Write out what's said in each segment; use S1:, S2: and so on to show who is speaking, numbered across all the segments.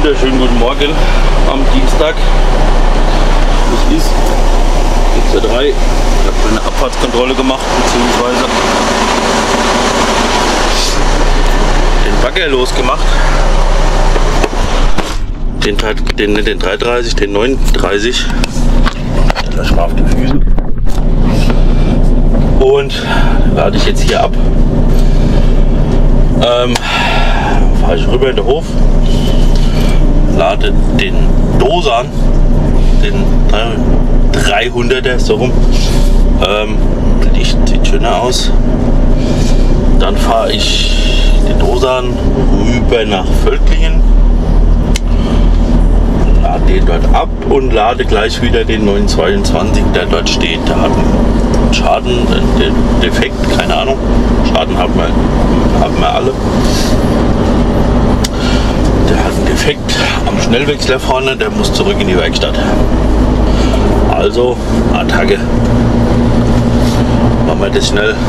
S1: wunderschönen guten Morgen am Dienstag. Es ist 6:03 Uhr. Ich habe meine Abfahrtskontrolle gemacht, beziehungsweise den Bagger losgemacht. Den 330, den 930. Der ist auf den Füßen. Und lade ich jetzt hier ab. Fahre ich rüber in den Hof, lade den Dosan, den 300er, so rum. Sieht schöner aus. Dann fahre ich den Dosan rüber nach Völklingen, lade den dort ab und lade gleich wieder den 922, der dort steht. Der hat einen Schaden, Defekt, keine Ahnung. Schaden haben wir alle. Der hat einen Defekt am Schnellwechsler vorne, der muss zurück in die Werkstatt. Also Attacke. Machen wir das schnell.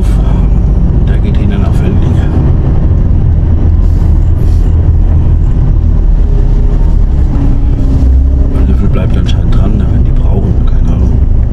S1: Der geht hinten nach Feldlinge. Der Löffel bleibt anscheinend dran, wenn die brauchen, keine Ahnung.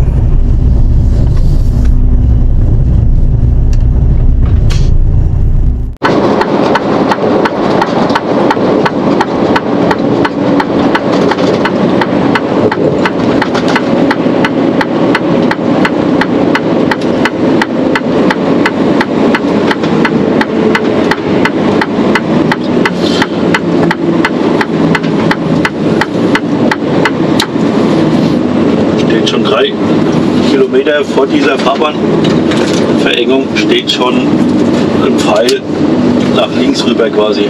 S1: Schon 3 Kilometer vor dieser Fahrbahnverengung steht schon ein Pfeil nach links rüber quasi.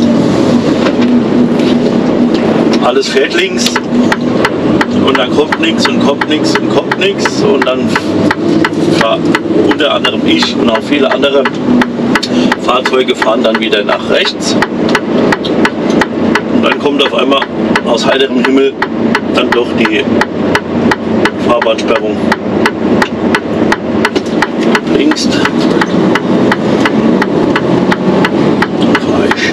S1: Alles fährt links und dann kommt nichts und kommt nichts und kommt nichts und dann unter anderem ich und auch viele andere Fahrzeuge fahren dann wieder nach rechts und dann kommt auf einmal aus heiterem Himmel dann doch die Fahrbahnsperrung links und falsch.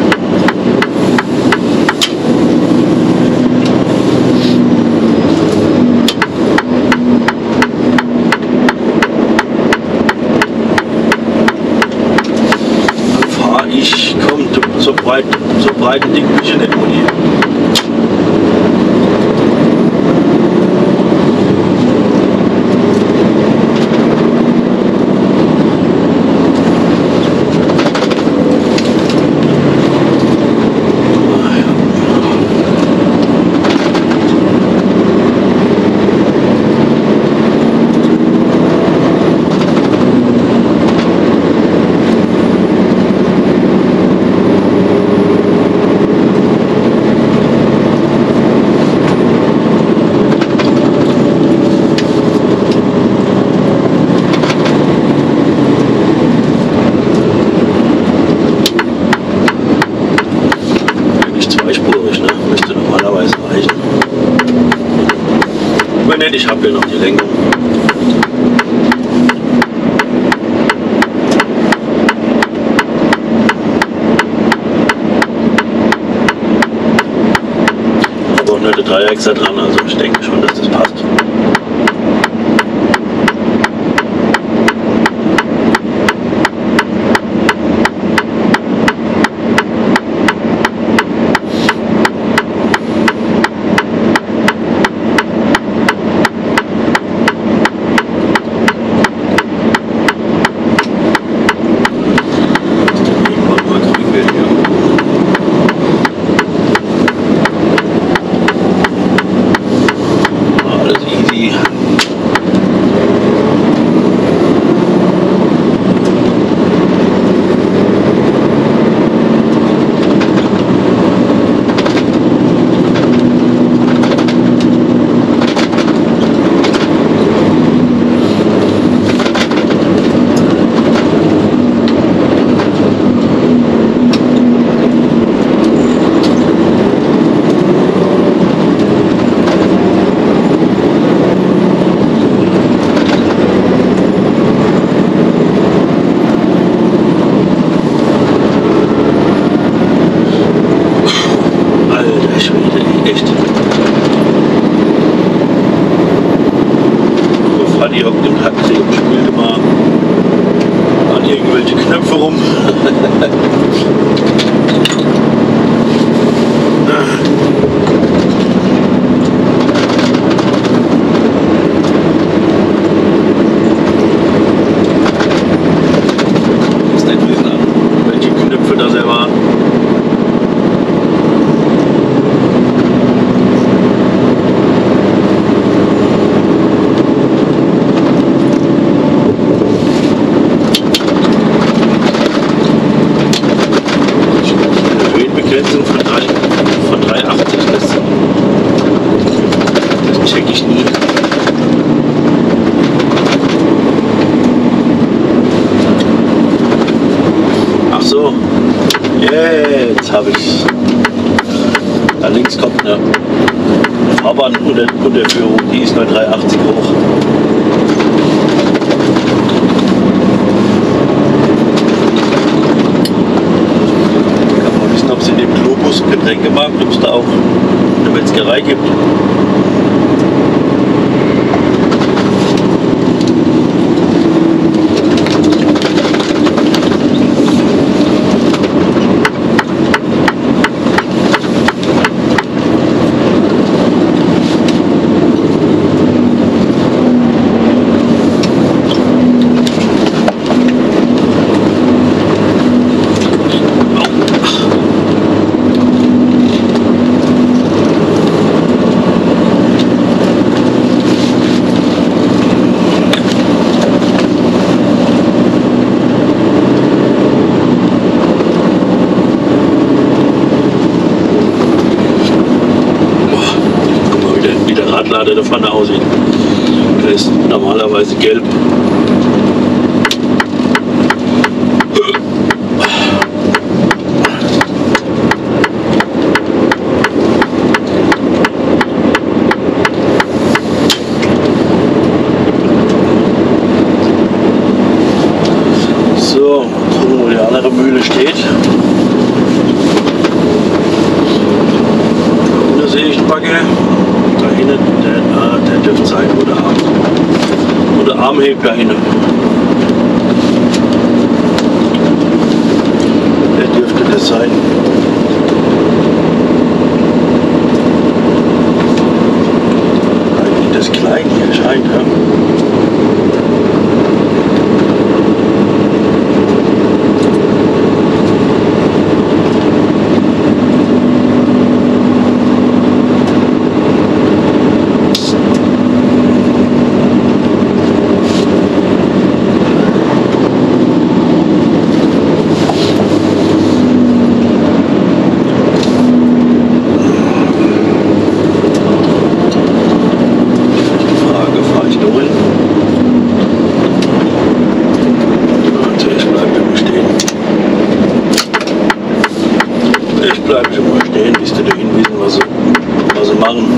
S1: Dann fahre ich, kommt so breit ein Ding bin ich nicht moniert. Ich habe hier noch die Lenkung. Aber auch nur der Dreiachser dran, also ich denke schon, dass das passt. Die hockt im Taxi und spielt immer an irgendwelche Knöpfe rum. Ist nicht wissen an, welche Knöpfe da selber waren. Begrenzung von 380, das check ich nie. Ach so, jetzt habe ich's. Da links kommt eine Fahrbahnunterführung, die ist nur 380 hoch. Getränkemarkt, ob es da auch eine Metzgerei gibt. Der da vorne aussieht. Der ist normalerweise gelb. So, gucken, wo die andere Mühle steht. Da sehe ich eine Backe. Da hinten, der dürfte sein, wo der Arm hebt da hinten. Der dürfte das sein. Eigentlich das klein hier scheint, ja. Bleiben schon mal stehen, bis die da hinwiesen, was sie machen.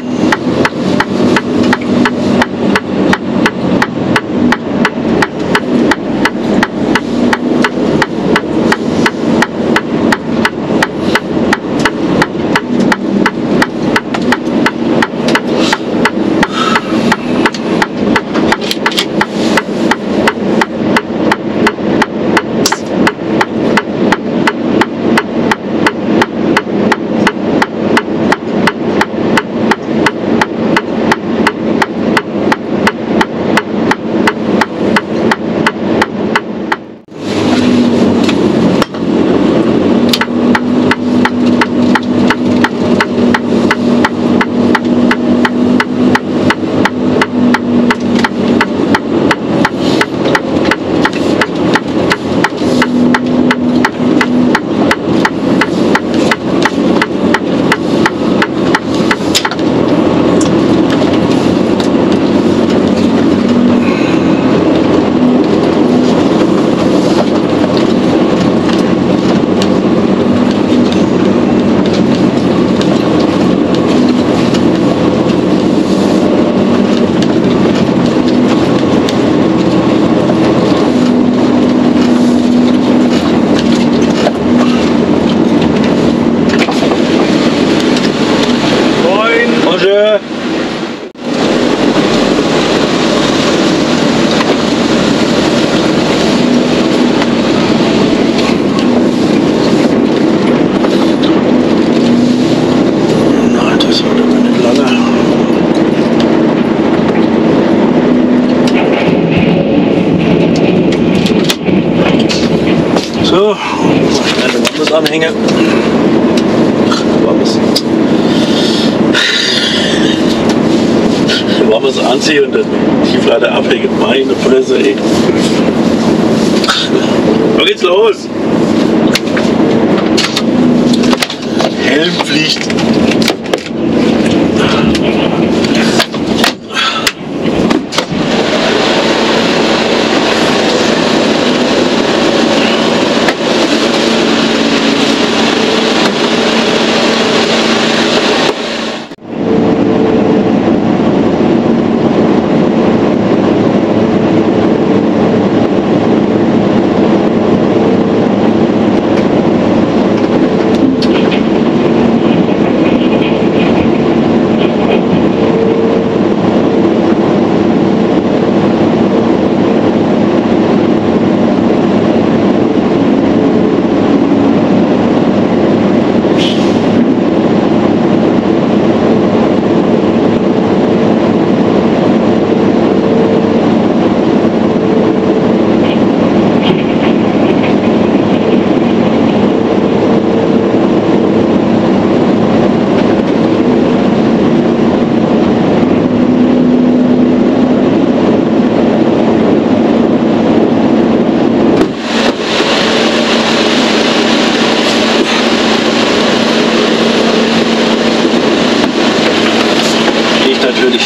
S1: So, schnell den Warmes anhängen. Warmes anziehen und den Tieflader abhängen. Meine Fresse, ey. Wo geht's los? Helmpflicht.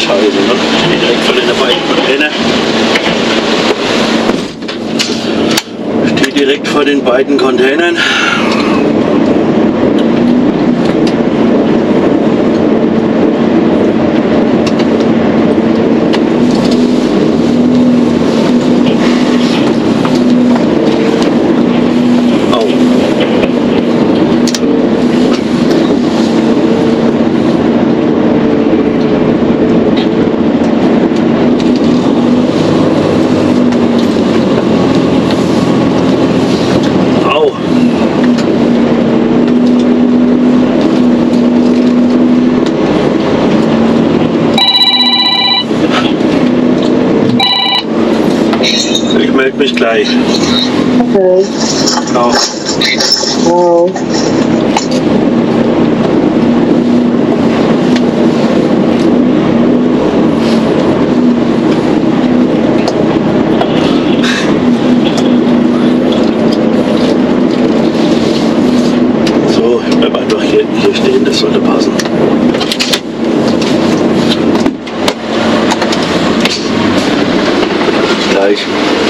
S1: Scheiße, ne? Steht direkt vor den beiden Containern. Steht direkt vor den beiden Containern. Ich melde mich gleich.
S2: Okay.
S1: Ciao.
S2: Wow.
S1: So, ich bleib einfach hier stehen, das sollte passen. Gleich.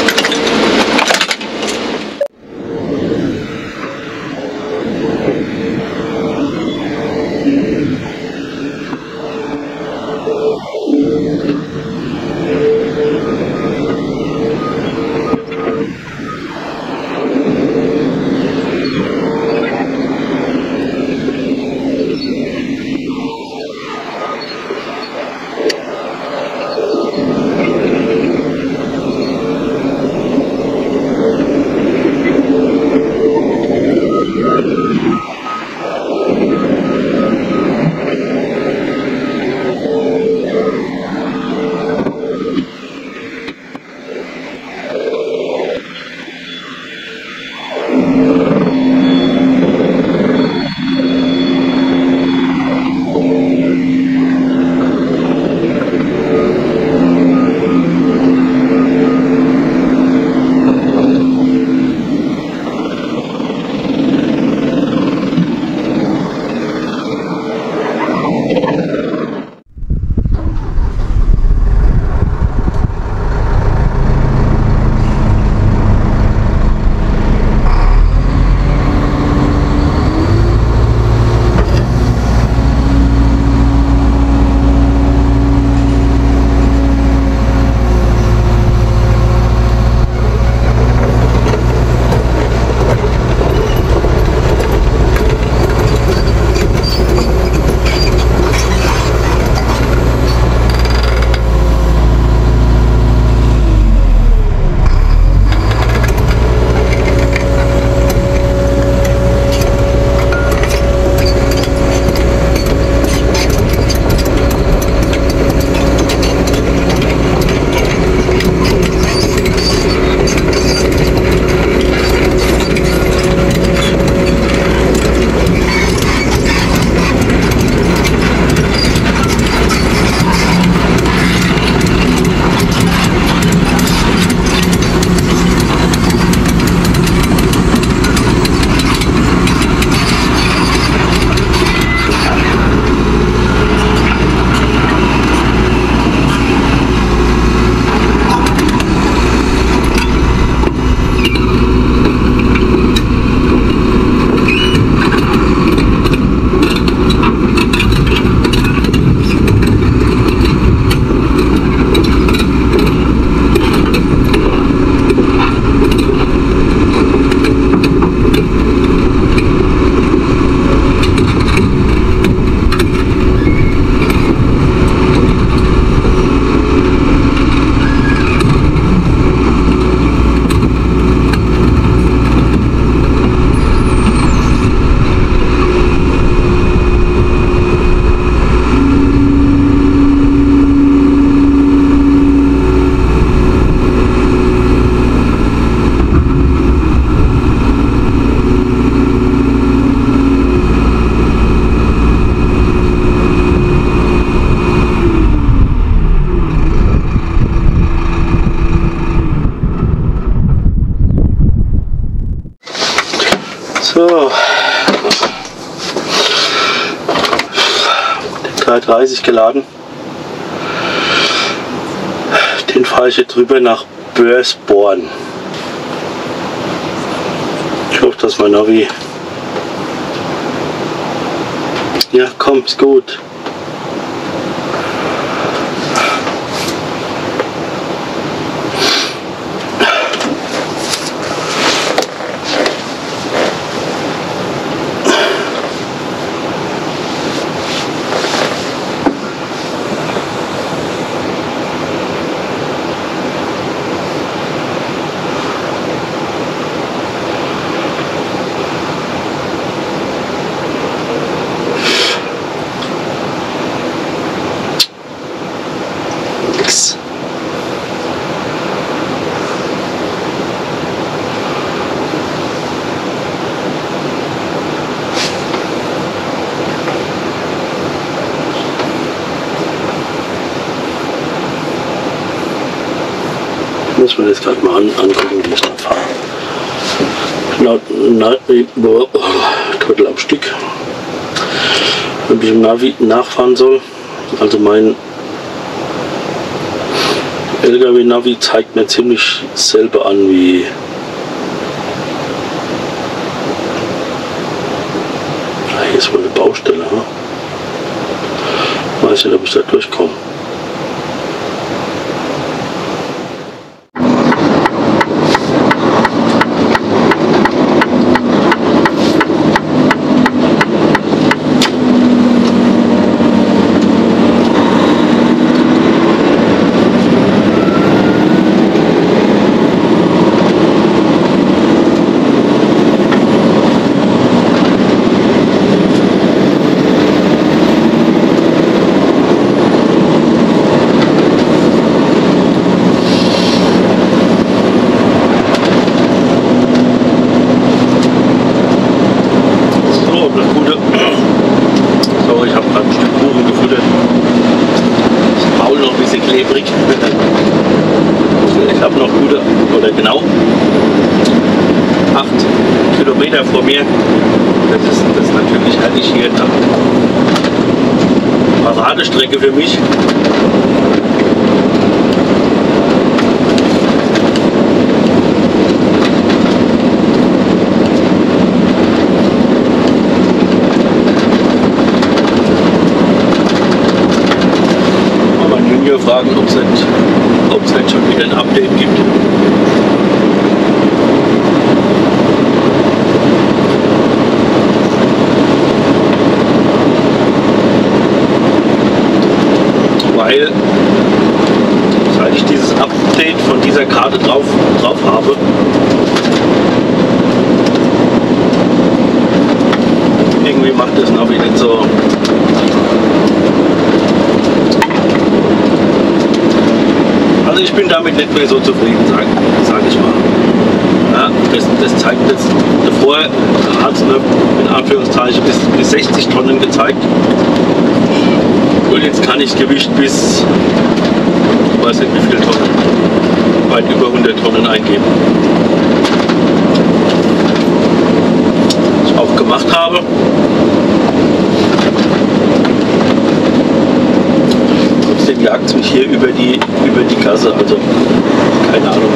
S1: So, K30 geladen. Den fahre ich jetzt drüber nach Börsborn. Ich hoffe, dass mein Navi... Ja, komm, ist gut. Muss man jetzt gerade mal angucken, wie ich da fahre. Trottel am Stück. Wenn ich im Navi nachfahren soll, also mein LKW-Navi zeigt mir ziemlich selber an wie hier ist wohl eine Baustelle. Hm? Weiß nicht, ob ich da durchkomme. Vor mir. Das ist natürlich eigentlich hier eine Paradestrecke für mich. Mal meinen Junior fragen, ob es nicht schon wieder ein Update gibt. Weil seit ich dieses Update von dieser Karte drauf habe, irgendwie macht das Navi nicht so. Also ich bin damit nicht mehr so zufrieden, sag ich mal. Ja, das zeigt jetzt, davor hat es in Anführungszeichen bis 60 Tonnen gezeigt. Und jetzt kann ich Gewicht bis, ich weiß nicht wie viele Tonnen, weit über 100 Tonnen eingeben. Was ich auch gemacht habe. Trotzdem jagt es mich hier über die Gasse, also keine Ahnung.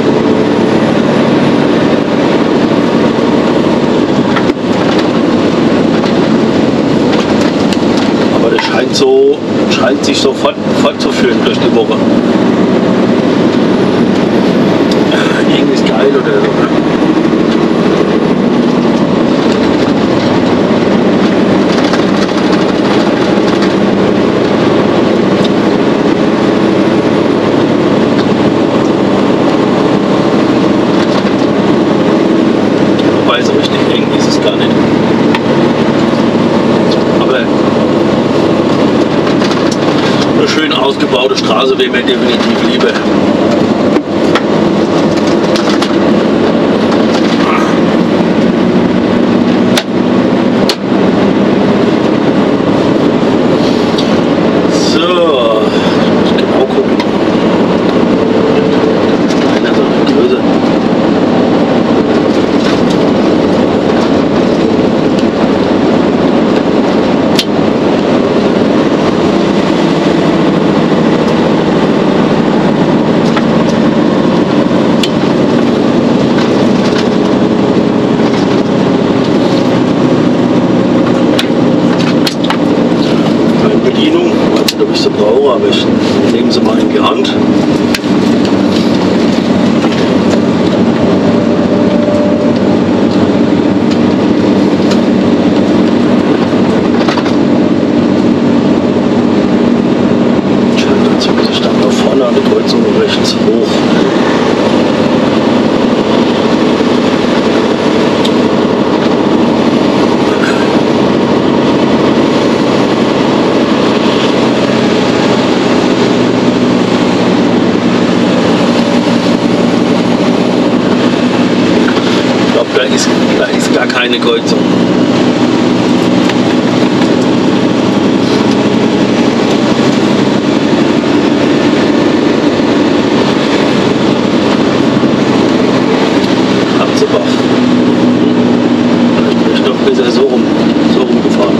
S1: Scheint sich so fortzuführen durch die Woche. Irgendwie ist geil oder so. Ne? Wobei so richtig eng ist es gar nicht. Aber eine schön ausgebaute Straße wäre mir definitiv lieber. So, ich muss genau gucken. Einer so eine Größe. brauche, aber ich nehme sie mal in die Hand. Dazu muss ich dann da vorne an der Kreuzung rechts hoch. Da ist gar keine Kreuzung. Hatzebach. Vielleicht bin ich doch besser so rum gefahren.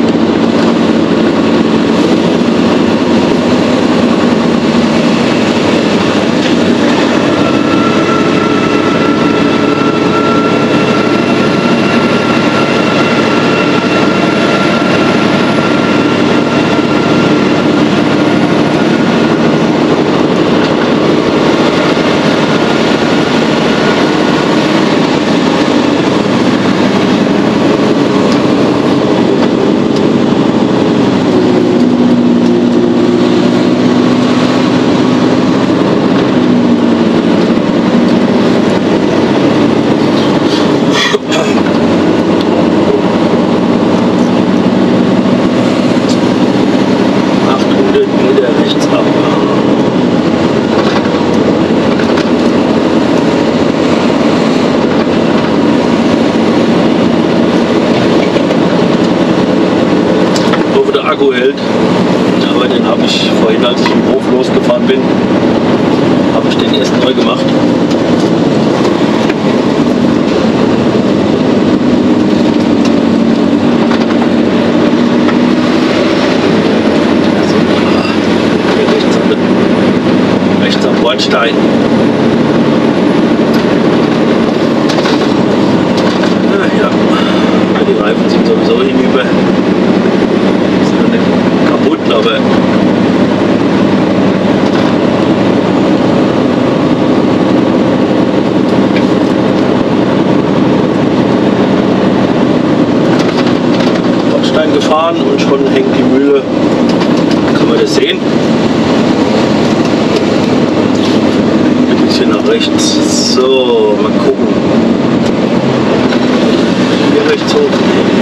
S1: Akku hält, aber den habe ich vorhin, als ich im Hof losgefahren bin, habe ich den erst neu gemacht. Also, hier rechts am Bordstein. Ja, die Reifen sind sowieso hinüber. Kaputt, aber Bordstein gefahren und schon hängt die Mühle. Kann man das sehen? Ein bisschen nach rechts. So, mal gucken. Hier rechts hoch.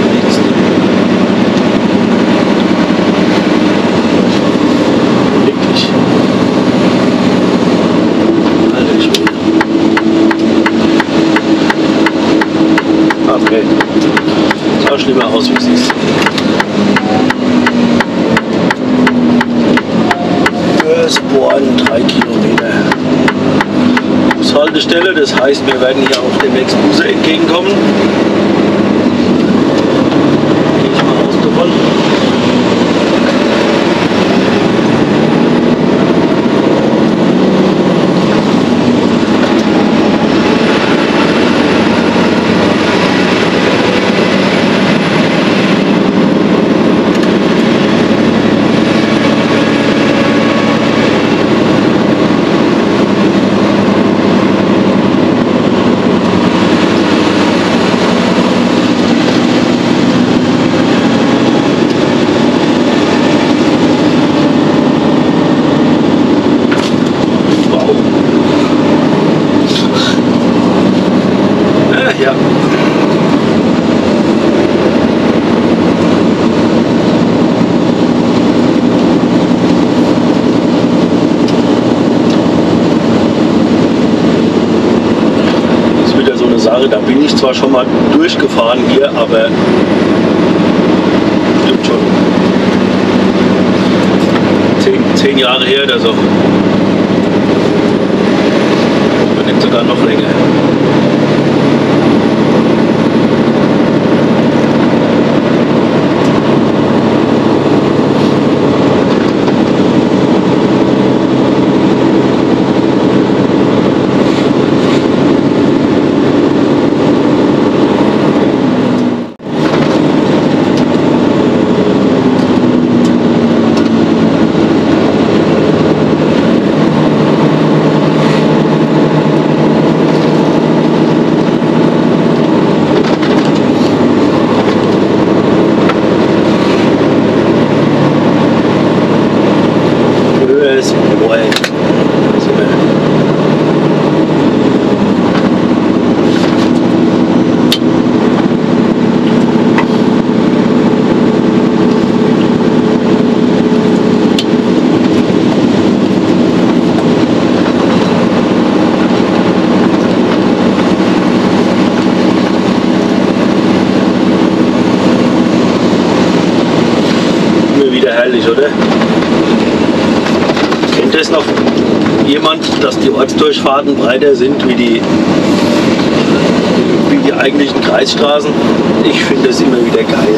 S1: Okay, sah schlimmer aus, wie es ist. Fürs Bohren 3 Kilometer. Bushaltestelle, das heißt, wir werden hier auch demnächst Busse entgegenkommen. Gehe ich mal aus davon. Ja. Das ist wieder so eine Sache, da bin ich zwar schon mal durchgefahren hier, aber stimmt schon 10 Jahre her oder so. Oder nicht sogar noch länger. herrlich, oder? Kennt das noch jemand, dass die Ortsdurchfahrten breiter sind wie die eigentlichen Kreisstraßen? Ich finde das immer wieder geil.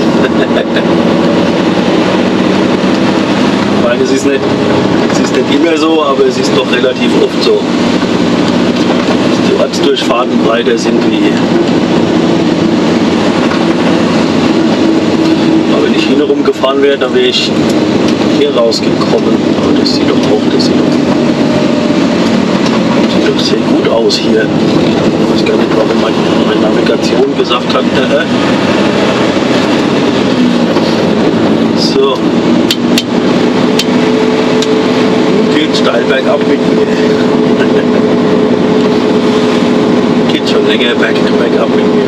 S1: Ich meine, es ist nicht immer so, aber es ist doch relativ oft so, dass die Ortsdurchfahrten breiter sind wie. Aber wenn ich hier rumgefahren wäre, dann wäre ich hier rausgekommen. Aber das sieht doch sehr gut aus hier. Ich weiß gar nicht, warum meine Navigation gesagt hat. So. Geht steil bergab mit mir. Geht schon länger bergab mit mir.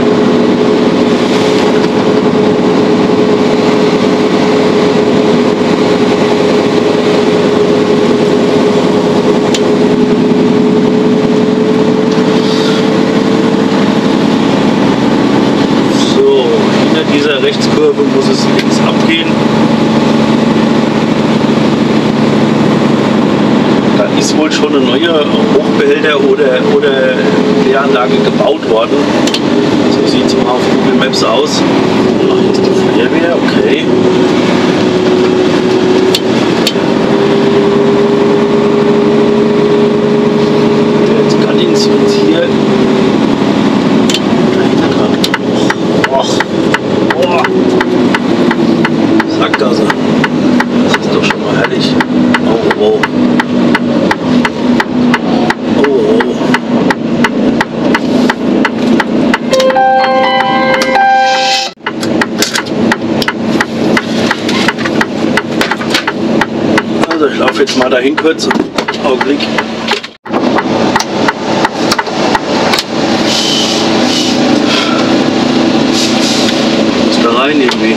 S1: Dieser Rechtskurve muss es links abgehen. Da ist wohl schon eine neue Hochbehälter oder Kläranlage gebaut worden. So sieht es mal auf Google Maps aus. Ach, hier ist die Feuerwehr, okay. Jetzt kann ich uns hier dahinter dran. Sackgasse. Das ist doch schon mal herrlich. Oh, oh. Oh, oh. Also ich laufe jetzt mal dahin kurz. Augenblick. Muss da rein irgendwie.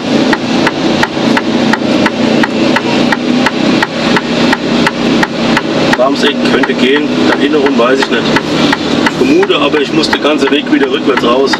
S1: Ramseck könnte gehen, da hinten rum weiß ich nicht. Ich vermute, aber ich muss den ganzen Weg wieder rückwärts raus.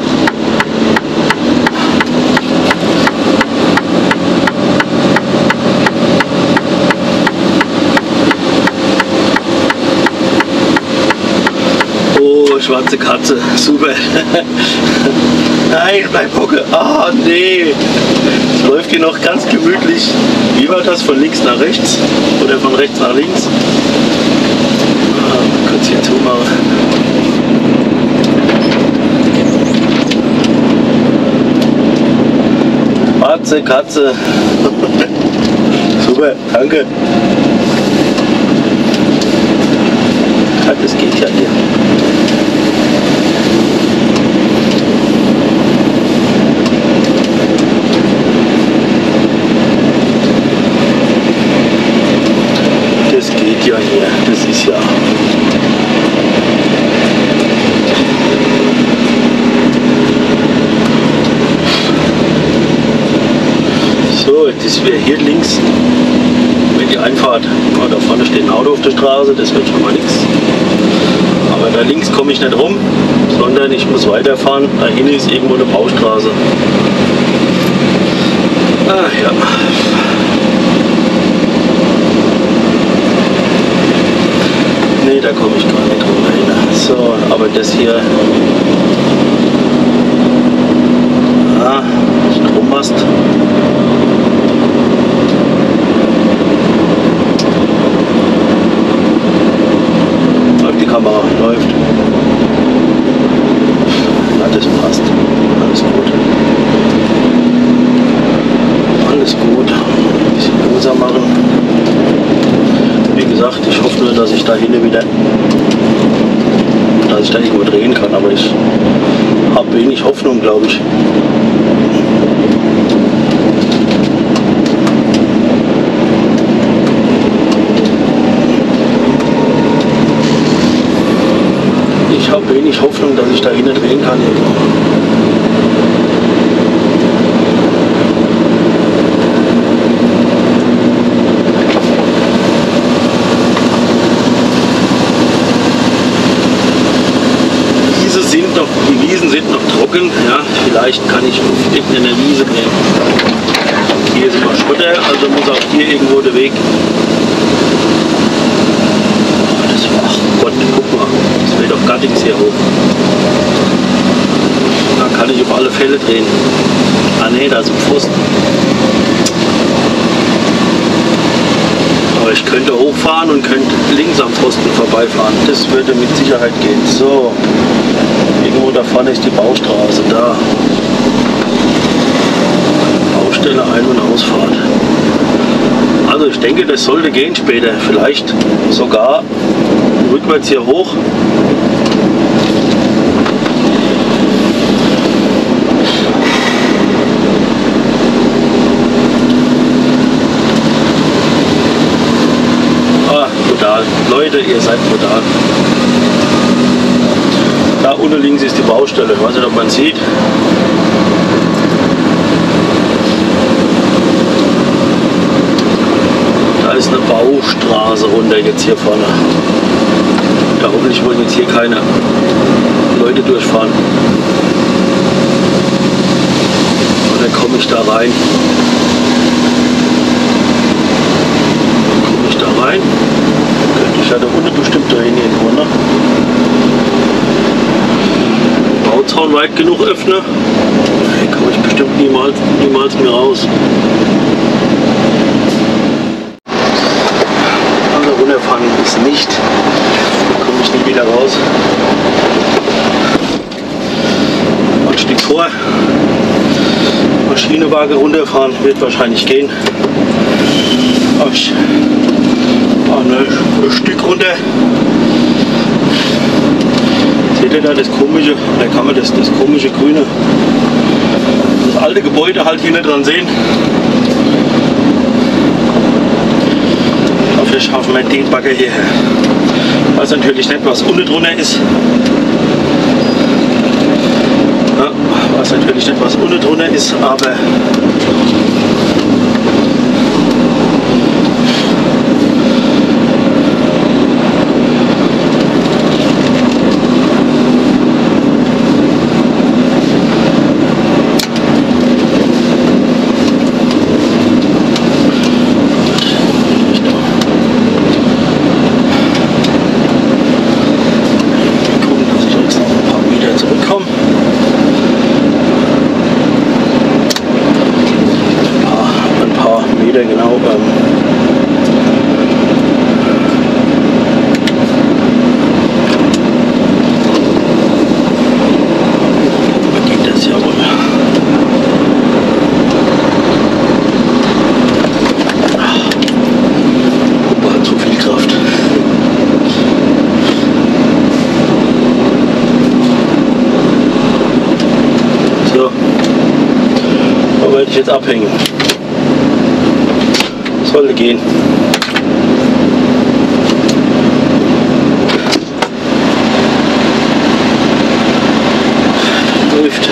S1: Oh, schwarze Katze, super. Nein, bleib hocken. Ah, nee. Es läuft hier noch ganz gemütlich. Wie war das? Von links nach rechts? Oder von rechts nach links? Ah, kurz hier zumachen. Schwarze Katze. Super, danke. Ja, das geht ja hier. Das geht ja hier, das ist ja. So, das wäre hier links, wenn die Einfahrt. Oh, da vorne steht ein Auto auf der Straße, das wird schon mal nichts. Aber da links komme ich nicht rum, sondern ich muss weiterfahren. Da hinten ist irgendwo eine Baustraße. Ah ja. Nee, da komme ich gar nicht drüber hin. So, aber das hier. Ah, Strommast. Läuft die Kamera, läuft. Ja, das passt. Alles gut. Alles gut. Ein bisschen langsam machen. Wie gesagt, ich hoffe nur, dass ich da hinten wieder, dass ich da irgendwo drehen kann, aber ich habe wenig Hoffnung, glaube ich. Ich habe wenig Hoffnung, dass ich da hinten drehen kann. Die Wiesen sind noch trocken, ja, vielleicht kann ich auf irgendeiner Wiese drehen. Hier ist immer Schotter, also muss auch hier irgendwo der Weg. Ach Gott, guck mal, das wird auf Gattings hier hoch. Da kann ich auf alle Fälle drehen. Ah ne, da ist ein Pfosten. Aber ich könnte hochfahren und könnte links am Pfosten vorbeifahren. Das würde mit Sicherheit gehen. So, irgendwo da vorne ist die Baustraße. Da. Baustelle Ein- und Ausfahrt. Also ich denke, das sollte gehen später. Vielleicht sogar rückwärts hier hoch. Brutal. Leute, ihr seid brutal. Da unten links ist die Baustelle. Ich weiß nicht, ob man sieht. Da ist eine Baustraße runter jetzt hier vorne. Da hoffentlich wollen jetzt hier keine Leute durchfahren. Und dann komme ich da rein. Rein. Könnte ich ja da unten bestimmt drehen irgendwo, ne? Bauzaun weit genug öffnen. Hier komme ich bestimmt niemals mehr raus. Also runterfahren ist nicht. Da komme ich nie wieder raus. Mal ein Stück vor. Maschinewaage runterfahren wird wahrscheinlich gehen. Aber ich ein Stück runter. Seht ihr da das komische, da kann man das komische grüne, das alte Gebäude halt hier nicht dran sehen. Dafür schaffen wir den Bagger hierher. Ich weiß natürlich nicht, was unten drunter ist. Ja, weiß natürlich nicht, was unten drunter ist, aber genau. Geht das ja wohl. Opa hat zu viel Kraft. So. Da werde ich jetzt abhängen. Sollte gehen. Läuft.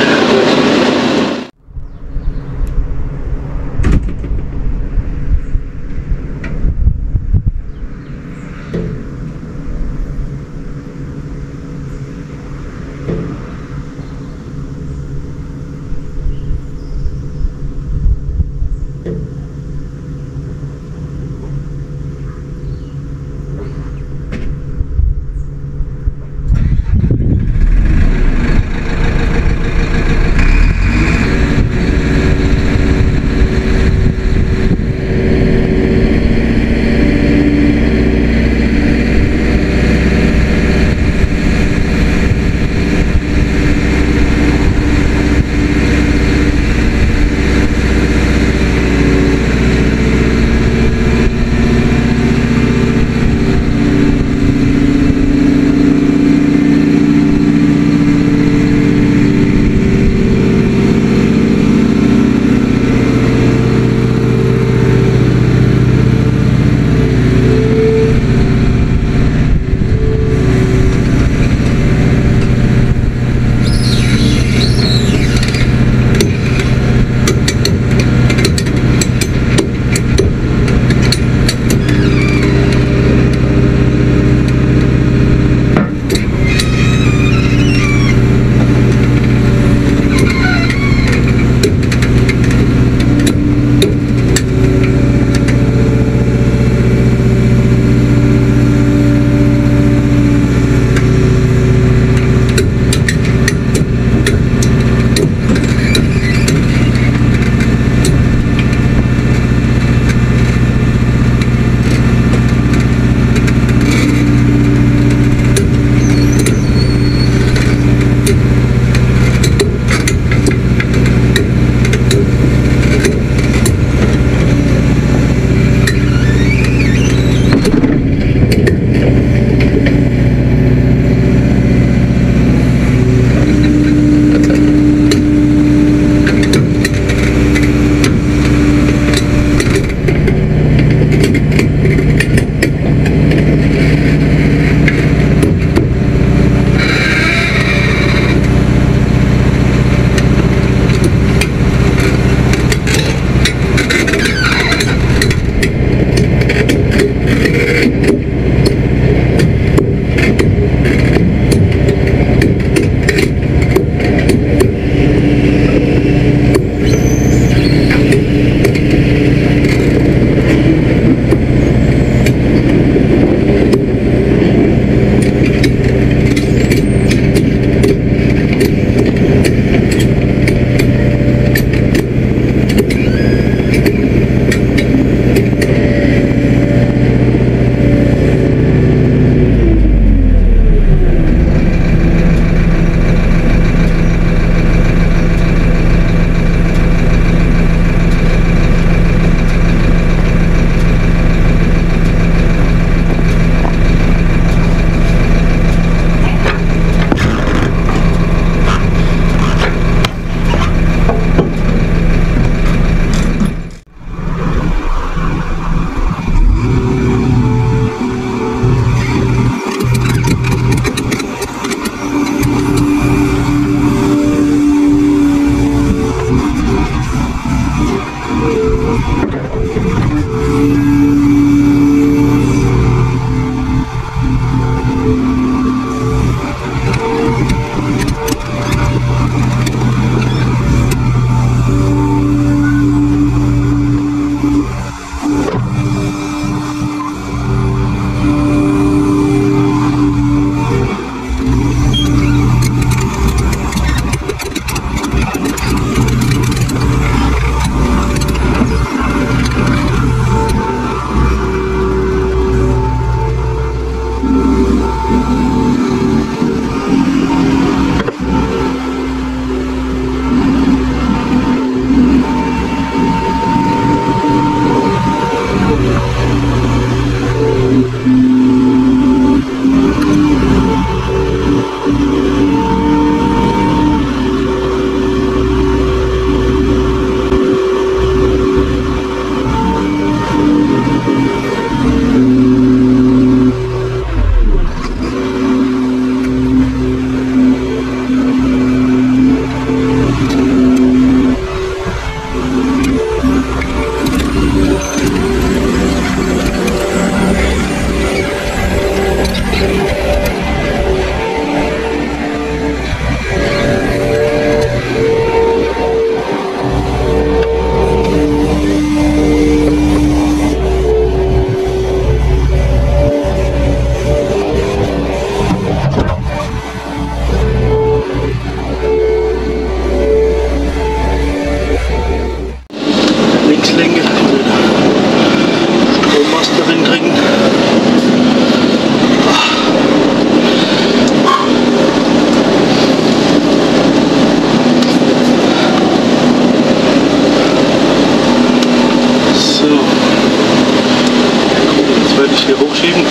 S1: schieben.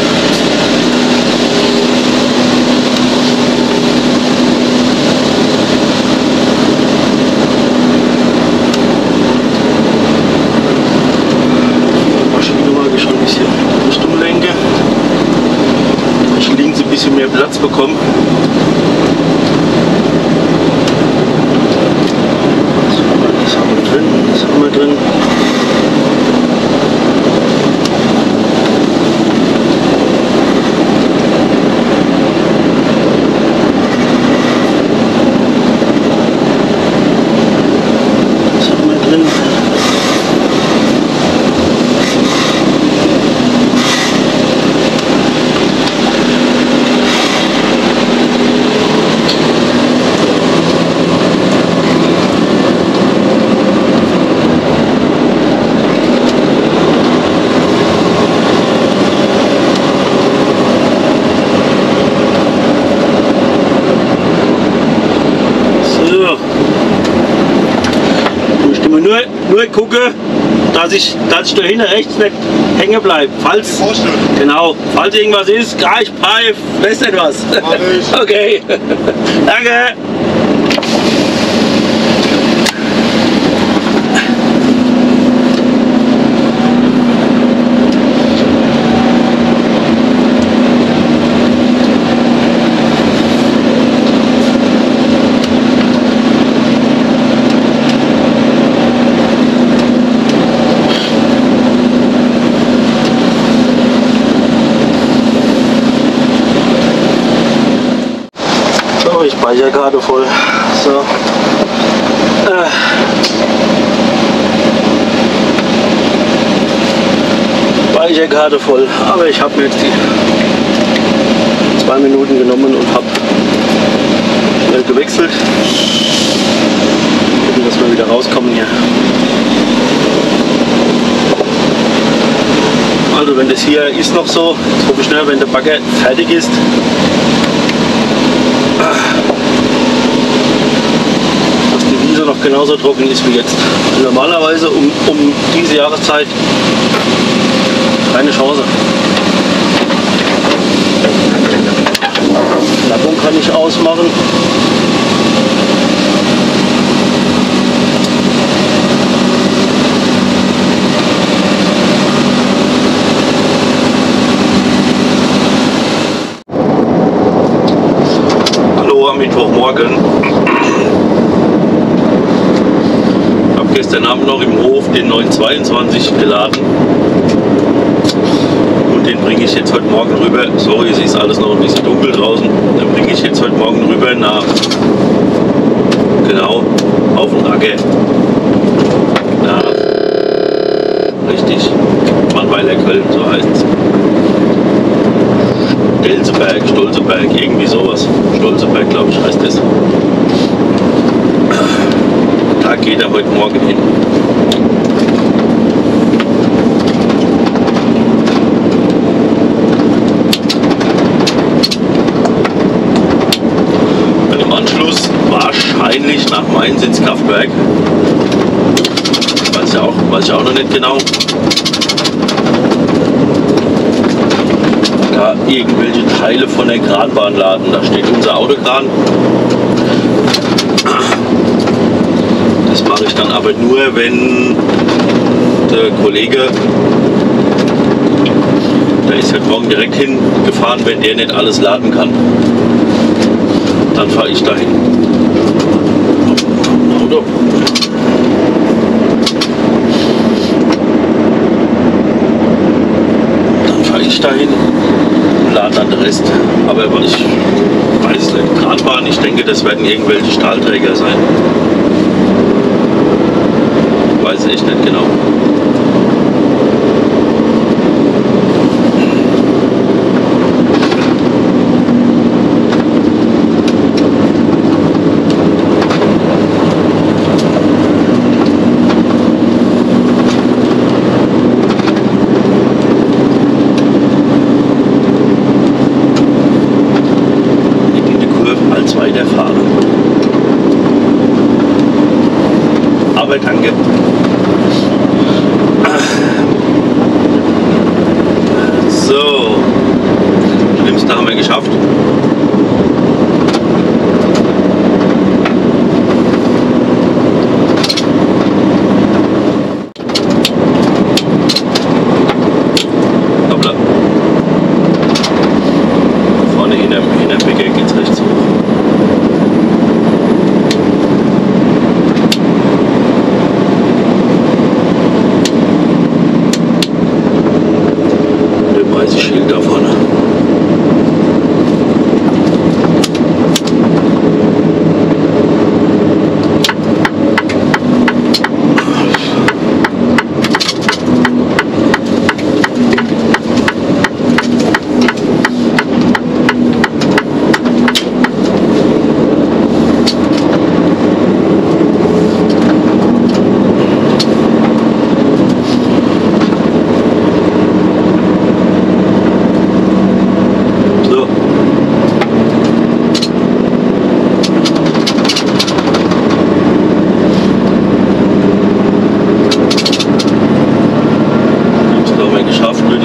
S1: Maschine mag ich schon ein bisschen Richtung lenke. Ich links ein bisschen mehr Platz bekommen. Das haben wir drin, das haben wir drin. Nur gucke, dass ich da hinten rechts nicht hängen bleibe. Falls irgendwas ist, gleich Pfeif, lässt etwas. Okay, danke. Speicherkarte voll. So. Speicherkarte voll. Aber ich habe mir jetzt die 2 Minuten genommen und habe schnell gewechselt. Gucken, dass wir wieder rauskommen hier. Also wenn das hier ist noch so, jetzt hoffe ich schnell, wenn der Bagger fertig ist. Dass die Wiese noch genauso trocken ist wie jetzt. Normalerweise um diese Jahreszeit keine Chance. Lackung kann ich ausmachen. Am Mittwochmorgen. Ich habe gestern Abend noch im Hof den 922 geladen und den bringe ich jetzt heute Morgen rüber. Sorry, es ist alles noch ein bisschen dunkel draußen. Den bringe ich jetzt heute Morgen rüber nach genau auf den Acker. Nach richtig Mannweiler Köln, so heißt es. Stolzeberg, irgendwie sowas. Stolzeberg, glaube ich, heißt es. Da geht er heute Morgen hin. Und im Anschluss wahrscheinlich nach Mainz ins Kraftwerk. Weiß ich auch noch nicht genau. Da irgendwelche Teile von der Kranbahn laden. Da steht unser Autokran. Das mache ich dann aber nur, wenn der Kollege, der ist heute Morgen direkt hingefahren, wenn der nicht alles laden kann. Dann fahre ich dahin. Auto. Dann fahre ich dahin. Lade dann den Rest, aber ich weiß es nicht. Kranbahn, ich denke, das werden irgendwelche Stahlträger sein. Weiß ich nicht genau. Danke. So.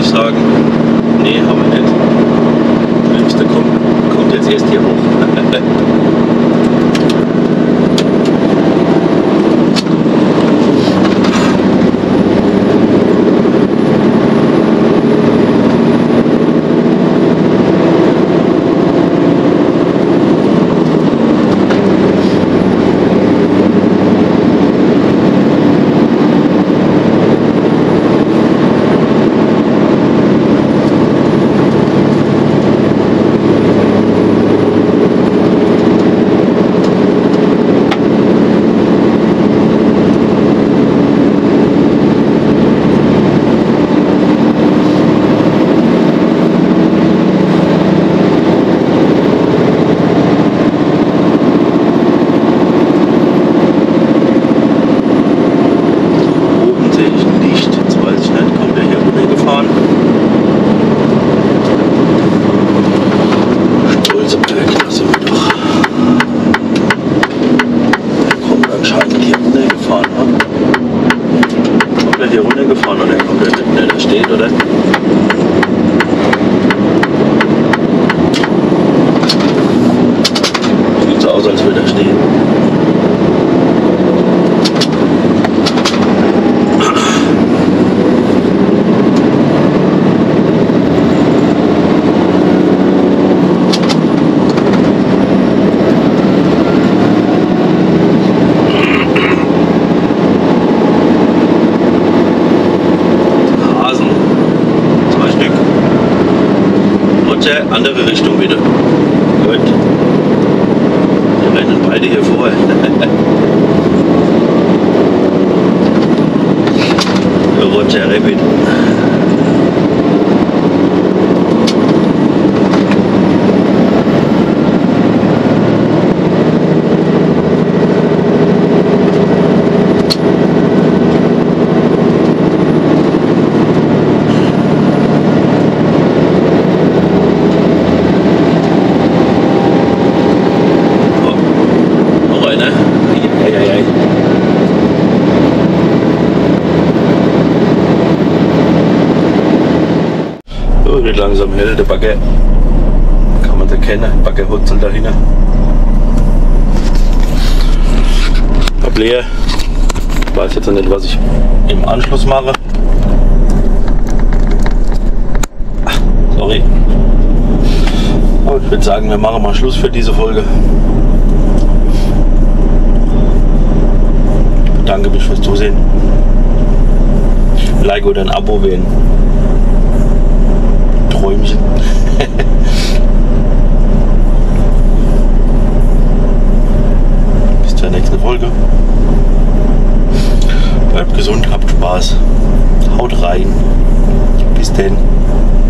S1: sagen, nee, haben wir nicht. Der Jüngste kommt jetzt erst hier hoch. Andere Richtung wieder. Gut. Wir rennen beide hier vor. Roger Rabbit. Wird langsam hell, der Bagger kann man erkennen, Baggerhutzel dahinter. Hab leer. Ich weiß jetzt noch nicht, was ich im Anschluss mache. Sorry. Aber ich würde sagen, wir machen mal Schluss für diese Folge. Ich bedanke mich fürs Zusehen. Like oder ein Abo wählen. Träumchen. Bis zur nächsten Folge. Bleibt gesund, habt Spaß. Haut rein. Bis denn.